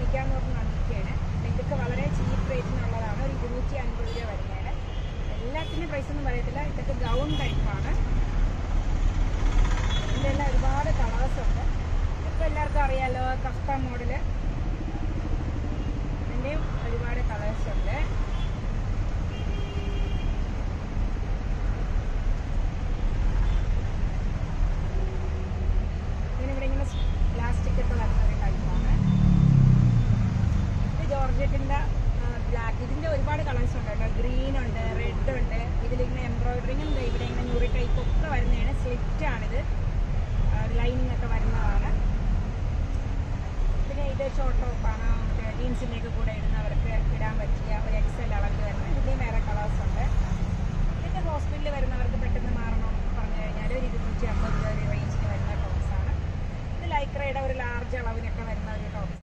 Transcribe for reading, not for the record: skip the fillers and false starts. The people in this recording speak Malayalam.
കാണിക്കാമെന്ന് പറഞ്ഞ് നോക്കിയാണ്. ഇതൊക്കെ വളരെ ചീപ്പ് റേറ്റിനുള്ളതാണ്. ഒരു 250 രൂപ വരുന്നതാണ്. എല്ലാത്തിൻ്റെ പ്രൈസൊന്നും പറയത്തില്ല. ഇതൊക്കെ ഗൗൺ ടൈപ്പാണ്. ഇതിലെല്ലാം ഒരുപാട് കളേഴ്സുണ്ട്. ഇതിപ്പോൾ എല്ലാവർക്കും അറിയാമല്ലോ, കഫ്ത മോഡല്. ഇതിൻ്റെയും ഒരുപാട് കളേഴ്സുണ്ട്. ഇതിനിവിടെ ഇങ്ങനെ പ്ലാസ്റ്റിക് ഒക്കെ വരുന്ന ഒരു ടൈപ്പാണ്. ഇത് ജോർജറ്റിൻ്റെ ബ്ലാക്ക്. ഇതിൻ്റെ ഒരുപാട് കളേഴ്സ് ഉണ്ട് കേട്ടോ. ഗ്രീൻ ഉണ്ട്, റെഡ് ഉണ്ട്. ഇതിലിങ്ങനെ എംബ്രോയിഡറിങ്ങും ഇവിടെ ഇങ്ങനെ ഞൂറി ടൈപ്പ് ഒക്കെ വരുന്നതാണ്. സ്ലിറ്റാണിത്. ലൈനിങ് ഒക്കെ വരുന്നതാണ്. പിന്നെ ഇത് ഷോർട്ട് ടോപ്പാണ്. ജീൻസിൻ്റെയൊക്കെ കൂടെ ഇടുന്നവർക്ക് ഇടാൻ പറ്റിയ ഒരു XL അളവ് വരുന്നത്. ഇതിൻ്റെയും വേറെ കളേഴ്സ് ഉണ്ട്. ഇതൊക്കെ ഹോസ്പിറ്റലിൽ വരുന്നവർക്ക് പെട്ടെന്ന് മാറണം പറഞ്ഞു കഴിഞ്ഞാൽ ഒരു 250 രൂപ റേഞ്ചിന് വരുന്ന ടോപ്സാണ്. ഇത് ലൈക്രയുടെ ഒരു ലാർജ്